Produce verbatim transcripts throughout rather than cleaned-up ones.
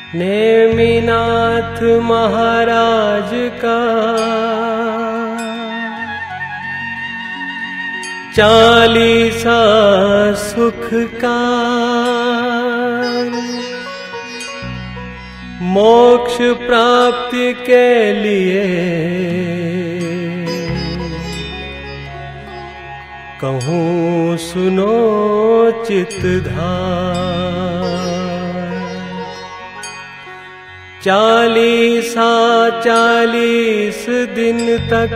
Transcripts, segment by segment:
नेमिनाथ महाराज का चालीसा सुख का मोक्ष प्राप्ति के लिए कहूँ सुनो चित्तधार। चालीसा चालीस दिन तक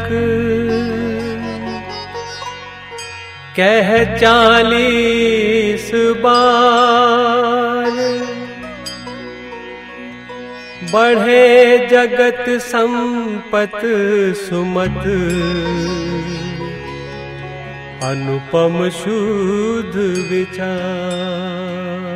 कह चालीस बार बढ़े जगत संपत सुमत अनुपम शुद्ध विचार।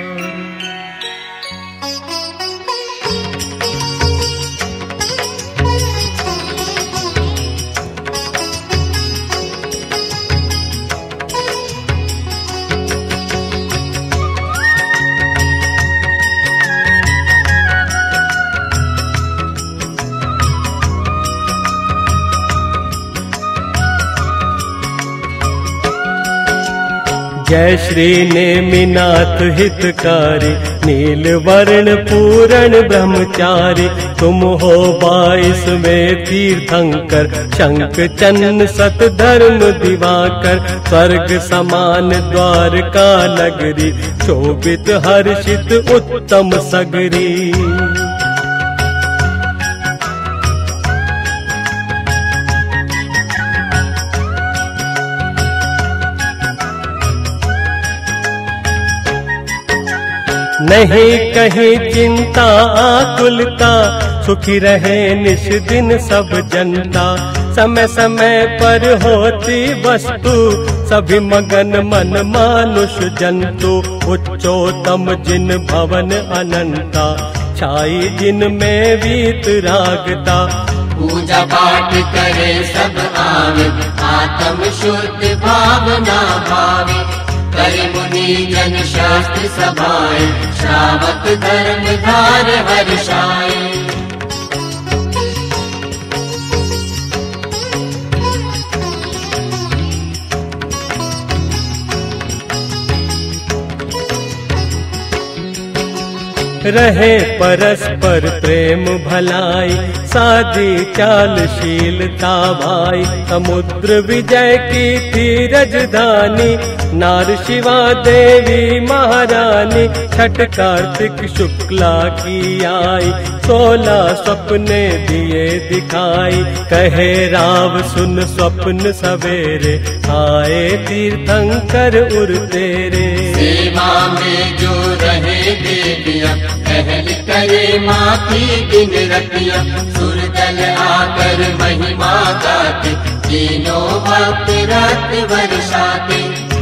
जय श्री नेमिनाथ हितकारी, नील वर्ण पूर्ण ब्रह्मचारी। तुम हो बाईसवें तीर्थंकर, शंख चन्न सत धर्म दिवाकर। स्वर्ग समान द्वारका नगरी, शोभित हर्षित उत्तम सगरी। नहीं कहीं चिंता आकुलता, सुखी रहे निश दिन सब जनता। समय समय पर होती वस्तु, सभी मगन मन मानुष जंतु। उच्चोत्तम जिन भवन अनंता, छाई जिन में वीत रागता। पूजा पाठ करे सब आवे, आत्म शुद्ध भावना भावे। करे मुनि जन शास्त्र सभाए, श्रावक धर्म धार हर्षाए। रहे परस्पर प्रेम भलाई, सादी चालशीलता भाई। समुद्र विजय की थी राजधानी, नार शिवा देवी महारानी। छठ कार्तिक शुक्ला की आई, सोलह सपने दिए दिखाई। कहे राव सुन स्वप्न सवेरे, आए तीर्थंकर उर तेरे। सेवा में जो रहे देविया, पहल करे माती दिन रतिया। सुरदल आकर महिमा गाते, तीनों भक्त रत वर्षाते।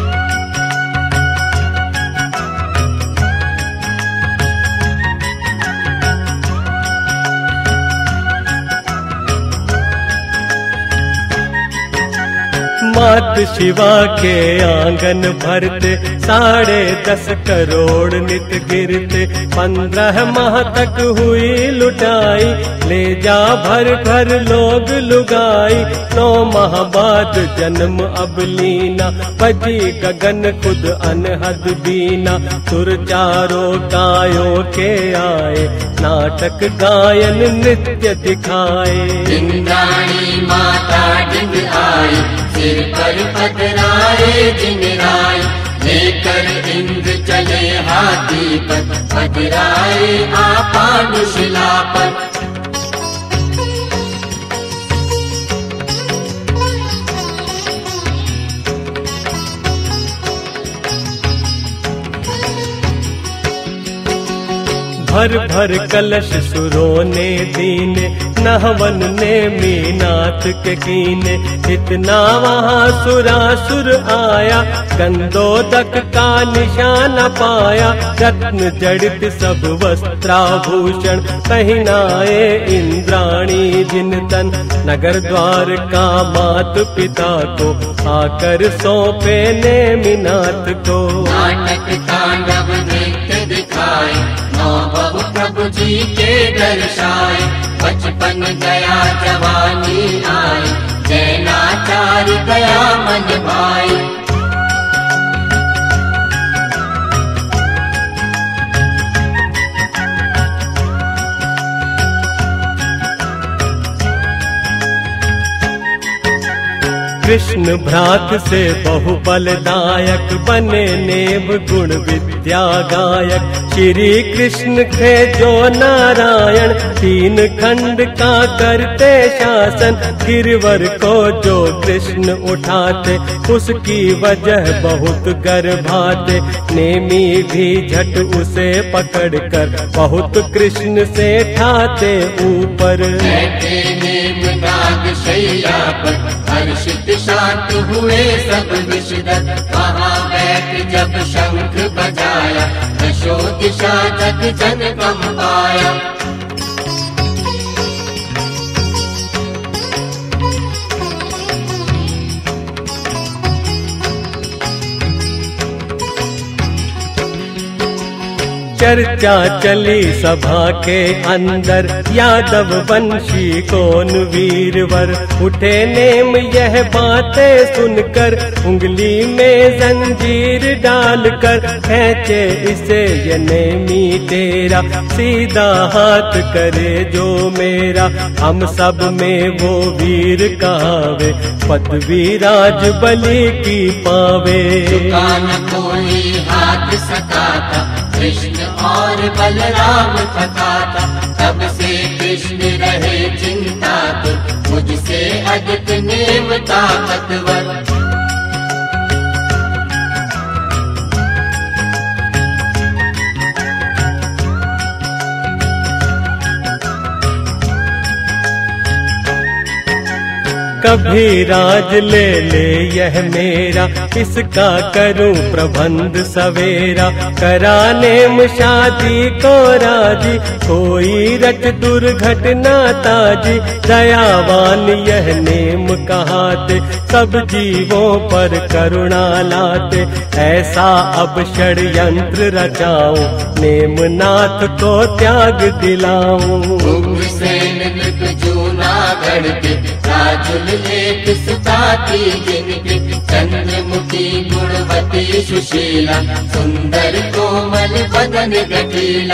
मात शिवा के आंगन भरते, साढ़े दस करोड़ नित गिरते। पंद्रह माह तक हुई लुटाई, ले जा भर भर लोग लुगाई। नौ माह बाद जन्म अब लीना, बजी गगन खुद अनहद बीना। सुर चारों गायों के आए, नाटक गायन नृत्य दिखाए। इंद्राणी माता डिंग आई, सिर पर पधराए जिन राय। लेकर इंद्र चले हाथी पर, पधराए आपानुशिला पर। भर भर कलश सुरों ने दीने, नहवन ने मीनाथ के कीने। इतना वहाँ सुरासुर आया, गंधोदक का निशान पाया। रत्न जड़ित सब वस्त्राभूषण, पहनाए इंद्राणी जिन तन। नगर द्वार का मात पिता को, आकर सौंपे नेमिनाथ को। नाटक तांडव नृत्य दिखाए, नौ बहु प्रभु प्रभु जी के दर्शाए। बचपन गया जवानी आई, जैनाचार्य गया मन भाई। कृष्ण भ्रात से बहु बलदायक, बने नेम गुण विद्या गायक। श्री कृष्ण थे जो नारायण, तीन खंड का करते शासन। गिरवर को जो कृष्ण उठाते, उसकी वजह बहुत गर्भाते। नेमी भी झट उसे पकड़ कर, बहुत कृष्ण से ठाते ऊपर। नेम नाग शैया पर, हर्षित शांत हुए सब विषदर। वहाँ बैठ जब शंख बजाया, दशो दिशा जग जन कम पाया। चर्चा चली सभा के अंदर, यादव वंशी कौन वीरवर। उठे नेम यह बातें सुनकर, उंगली में जंजीर डालकर। खींचे इसे ये नेमी तेरा, सीधा हाथ करे जो मेरा। हम सब में वो वीर कहावे, पदवी राज बलि की पावे। कान कोई हाथ सकाता, कृष्ण और बलराम थकाता। तब से कृष्ण रहे चिंता तो, मुझसे अधिक नेम ताकतवर। कभी राज ले ले यह मेरा, इसका करूं प्रबंध सवेरा। करा नेम शादी को राजी, कोई रच दुर्घटना ताजी। दयावान यह नेम कहाते, सब जीवों पर करुणा लाते। ऐसा अब षड्यंत्र रचाऊं, नेम नाथ को त्याग दिलाऊं। एक सुताती जिनके, चंद्रमुखी गुणवती सुशीला। सुंदर कोमल बदन गठीला।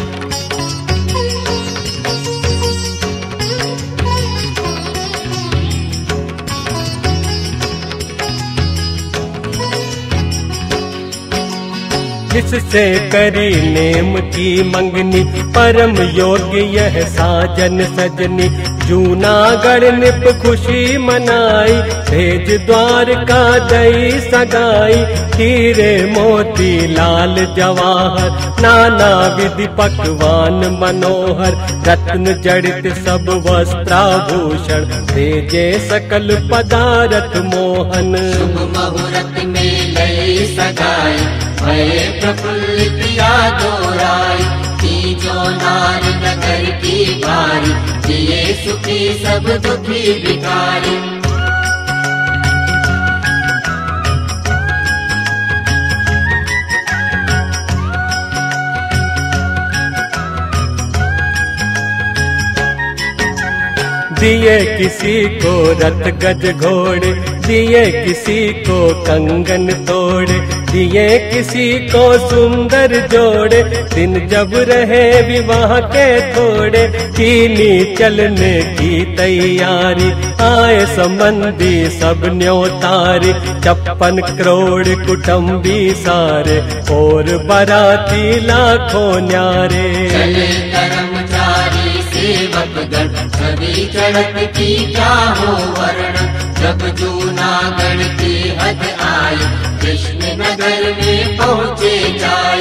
जिससे करी नेम की मंगनी, परम योग्य यह साजन सजनी। जूनागढ़ निप खुशी मनाई, भेज द्वारका दई सगाई। हीरे मोती लाल जवाहर, नाना विधि पकवान मनोहर। रत्न जड़ित सब वस्त्राभूषण, भेजे सकल पदारथ मोहन। शुभ मुहूर्त में लई सगाई, भये प्रफुल्लित यादो राय। जो नार नगर की बारी, जिए सुखी सब दुखी भिखारी। दिए किसी को रथ गज घोड़े, दिए किसी को कंगन तोड़े। दिए किसी को सुंदर जोड़े, दिन जब रहे विवाह के थोड़े। कीनी चलने की तैयारी, आए संबंधी सब न्योतारी। छप्पन करोड़ कुटुंबी सारे, और बाराती लाखों न्यारे। चले कर्मचारी सेवकगण, सभी चढ़त की क्या हो वर्ण। जब जूनागढ़ की हद आई, कृष्ण नगर में पहुँचे जाए।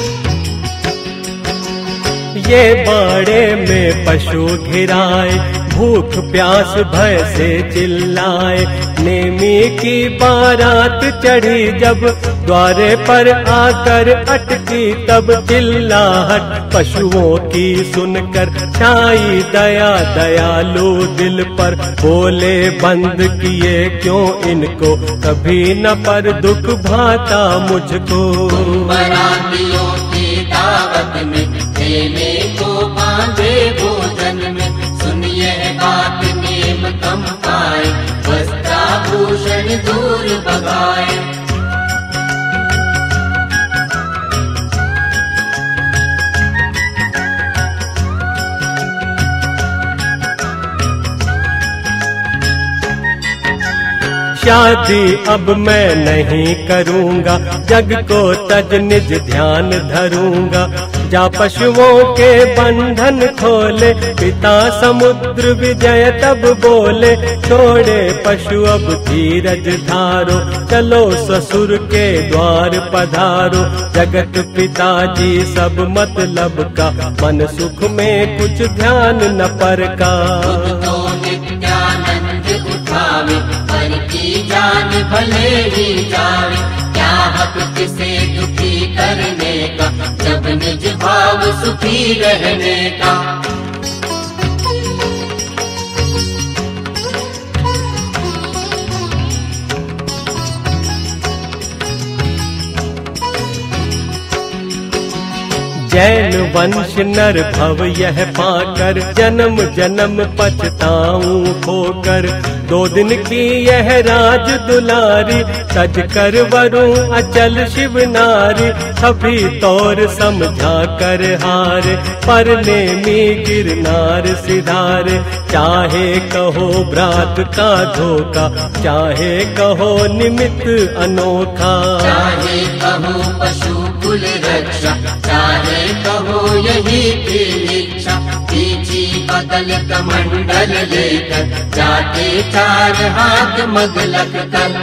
ये बाड़े में पशु घिराए, भूख प्यास भय से चिल्लाए। नेमी की बारात चढ़ी जब द्वारे पर आकर अटकी, तब चिल्लाहट पशुओं की सुनकर छाई दया दयालु दिल पर। बोले बंद किए क्यों इनको, कभी न पर दुख भाता मुझको। बरातियों की दावत में देने को बांधे भोजन में, सुनिए बात नेम कम पाए, वस्त्राभूषण दूर भगाए। शादी अब मैं नहीं करूँगा, जग को तज निज ध्यान धरूँगा। जा पशुओं के बंधन खोले, पिता समुद्र विजय तब बोले। छोड़े पशु अब धीरज धारो, चलो ससुर के द्वार पधारो। जगत पिताजी सब मतलब का, मन सुख में कुछ ध्यान न पर का। तो नित्यानंद उठावे, पर की जान भले ही जावे। क्या हक किसे दुखी करने का, जब निज भाव सुखी रहने का। जैन वंश नर भव यह पाकर, जन्म जन्म पछताऊं खोकर। दो दिन की यह राज दुलारी, सज कर वरूं अचल शिव नारी। अभी तौर समझा कर हार, पर नेमी गिरनार सिधारे। चाहे कहो ब्रात का धोखा, चाहे कहो निमित्त अनोखा। चाहे कहो पशु कुल रक्षा, चाहे कहो यही की इच्छा। पीछी बदल कमंडल लेकर, जाते चार हाथ मगलक कर।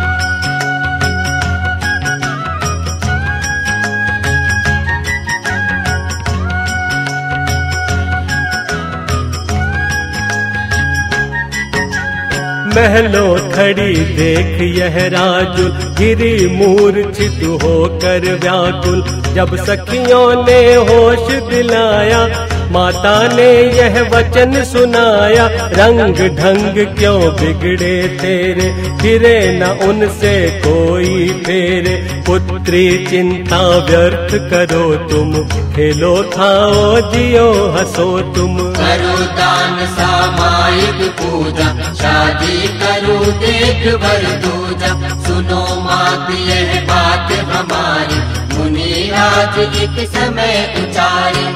महलों खड़ी देख यह राजुल, गिरी मूर्छित होकर व्याकुल। जब सखियों ने होश दिलाया, माता ने यह वचन सुनाया। रंग ढंग क्यों बिगड़े तेरे, फिरे न उनसे कोई फेरे। पुत्री चिंता व्यर्थ करो तुम, खेलो खाओ जियो हंसो तुम। करो दान सामायिक पूजा, शादी करो देख भर दूजा। सुनो मात यह बात हमारी, मुनि राज एक समय उचारे।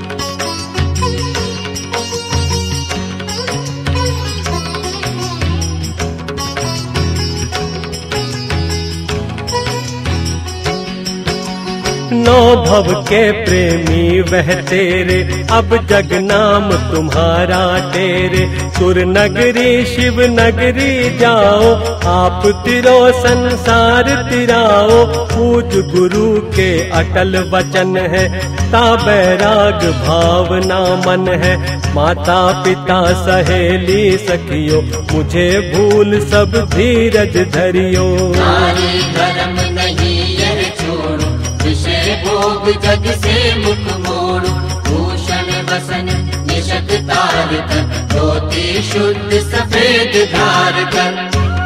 नौ भव के प्रेमी वह तेरे, अब जग नाम तुम्हारा तेरे। सुर नगरी शिव नगरी जाओ, आप तिरो संसार तिराओ। पूज गुरु के अटल वचन है, ताबैराग भावना मन है। माता पिता सहेली सखियो, मुझे भूल सब धीरज धरियो। नारी धर्म नहीं यह छोड़ो, विषय भोग जग से मुख मोड़ो। भूषण वसन निशक तार कर, धोती शुद्ध सफेद धार कर।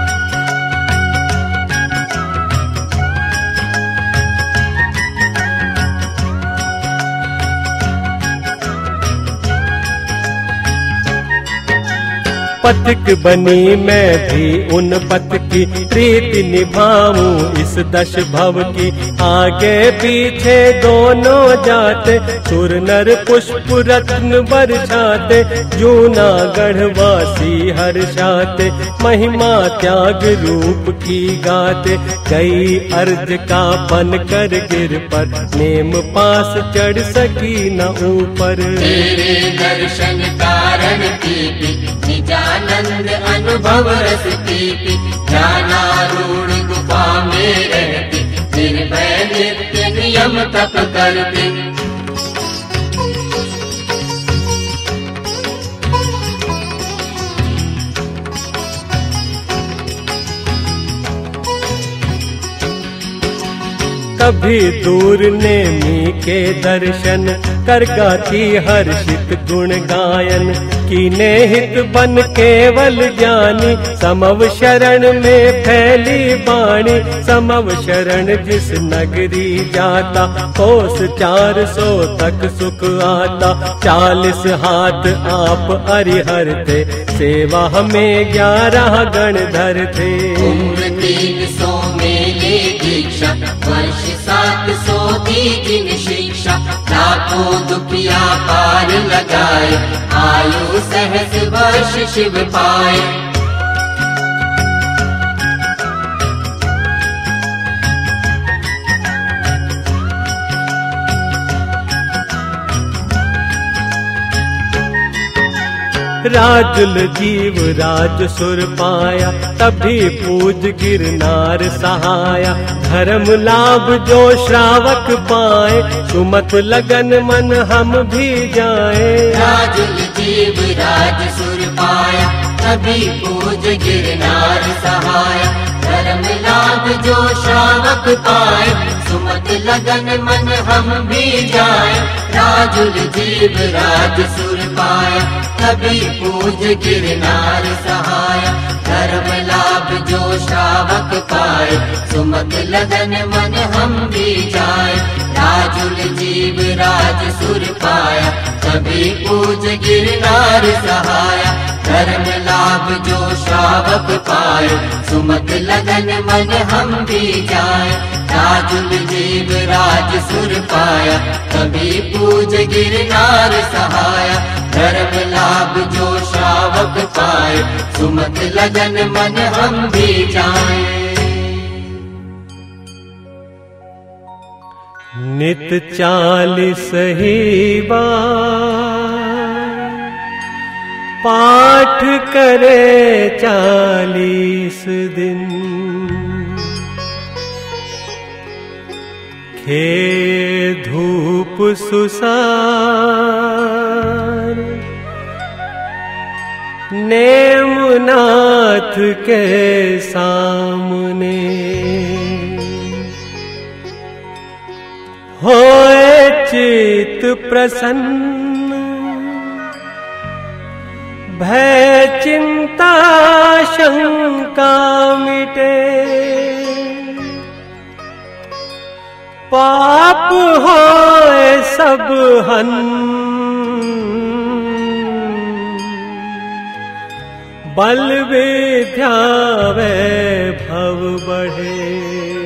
पथिक बनी मैं भी उन पथ की, प्रीति निभाऊं इस दश भव की। आगे पीछे दोनों जाते, सुर नर पुष्प रत्न बरसाते। जूना गढ़वासी हर्षाते, महिमा त्याग रूप की गाते। कई अर्ज का बन कर गिर पर, नेम पास चढ़ सकी न ऊपर। तेरे दर्शन कारण पीपी, निजानंद अनुभव रस पीपी। ज्ञानारूढ़ गुफा में रहती, निर्भय नित्य नियम तप करती। तभी दूर नेमी के दर्शन कर गाती हर्षित गुण गायन। कीने हित बन केवल ज्ञानी समव शरण में फैली बाणी। समव शरण जिस नगरी जाता कोस चार सौ तक सुख आता। चालीस हाथ आप हरिहर थे सेवा हमें ग्यारह गण धर थे। उम्र तीन सौ मेले दीक्षा वर्ष सात सौ दी जिन शिक्षा। लाखों दुखिया पार लगाए आयु सहस वर्ष शिव पाए। राजुल जीव राज सुर पाया तभी पूज गिरनार सहाया। धर्म लाभ जो श्रावक पाए सुमत लगन मन हम भी जाए। राजुल जीव राज सुर पाया तभी पूज गिरनार सहाया। धर्म लाभ जो श्रावक पाए सुमत लगन मन हम भी जाए। राजुल जीव राज सुर पाया तभी पूज गिरनार सहाया। धर्म लाभ जो श्रावक पाए सुमत लगन मन हम भी जाए। राजुल जीव राज सुर पाया तभी पूज गिरनार सहाया। धर्म लाभ जो श्रावक पाए सुमत लगन मन हम भी जाए। राजुल जीव राज सुर पाया तभी पूज गिरनार सहाया। धर्म लाभ जो श्रावक पाए सुमत लगन मन हम भी जाए। नित चालीस ही बार पाठ करे चालीस दिन। खे धूप सुसार नेमनाथ के सामने। होए चित प्रसन्न भय चिंता शंका मिटे। पाप होए सब हन बल विद्या वैभव बढ़े।